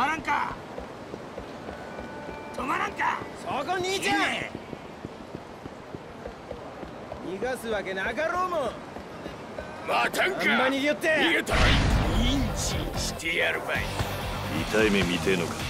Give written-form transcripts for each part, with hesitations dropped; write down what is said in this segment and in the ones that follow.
まらんか。止まらんか。 そこ兄ちゃん、逃がすわけなかろうもん。 またんか。 あんま逃げよって。 逃げたらインチしてやるばい。 痛い目見てえのか。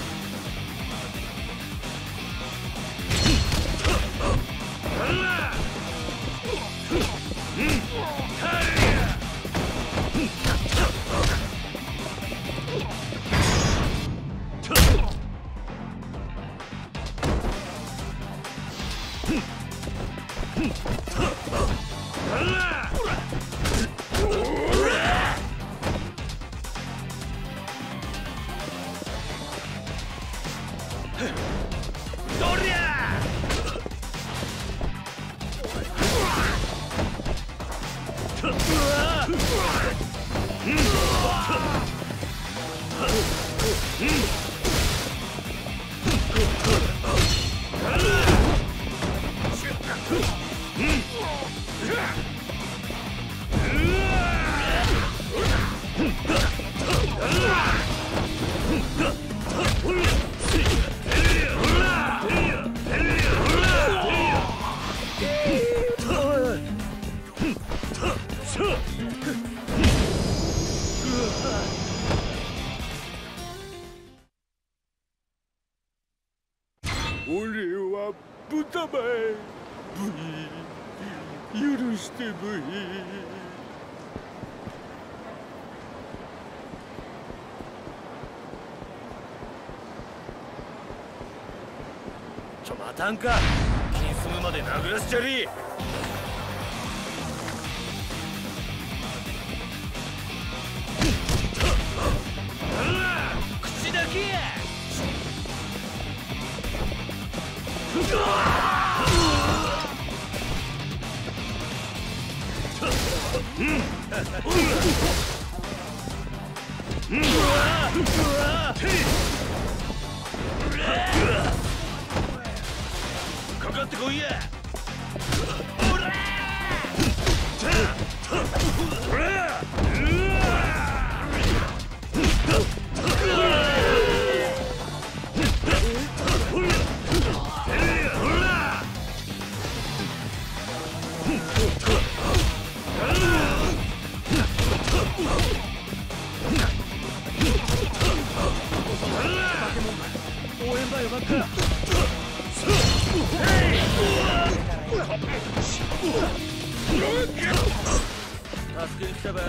俺は豚前ブイ、許してブイ。 待たんか。気に済むまで殴らせちゃり。口だけや。かかってこいや。応援だよばっか。助けに来たば。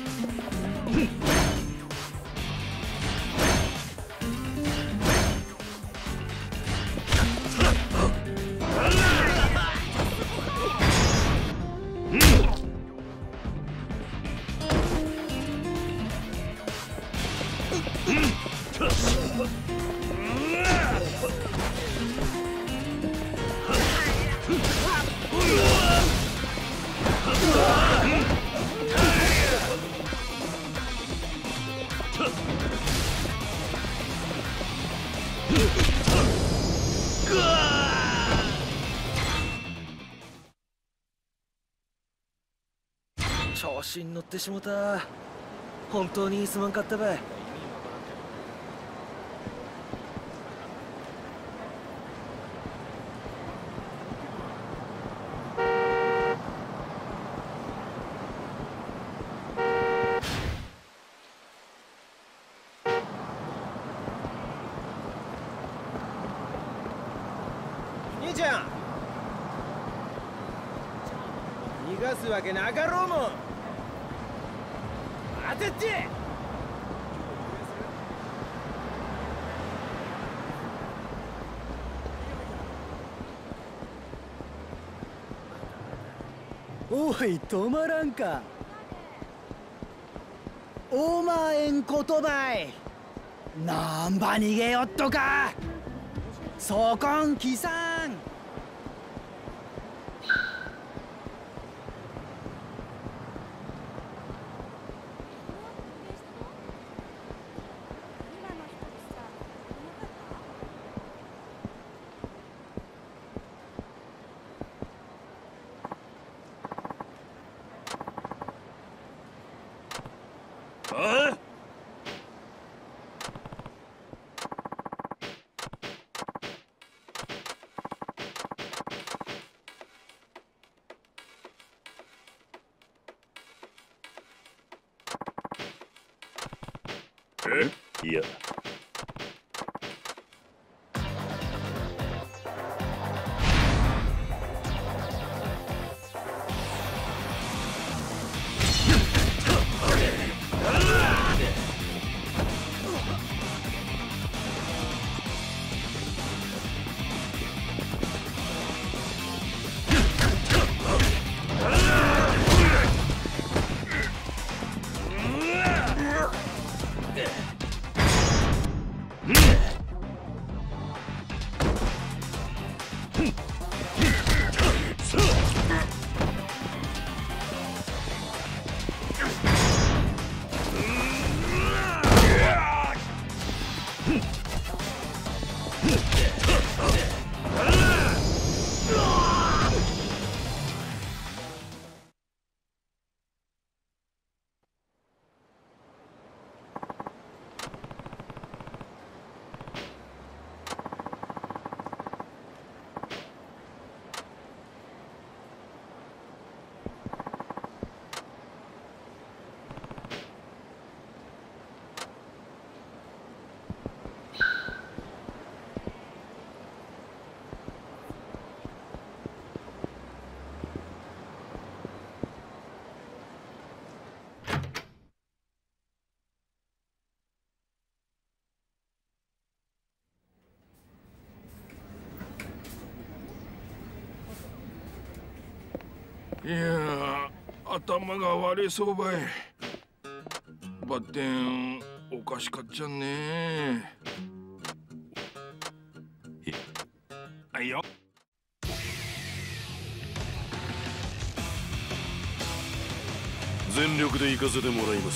調子に乗ってしもた。本当にすまんかったばい。 兄ちゃん、逃がすわけなかろうもん。当てて。 おい、止まらんか。お前んことばい。なんば逃げよっとか。そこんきさん。 いや。 いや頭が割れそうばい。バッテンおかしかっちゃね。はいよ。 全力で行かせてもらいます。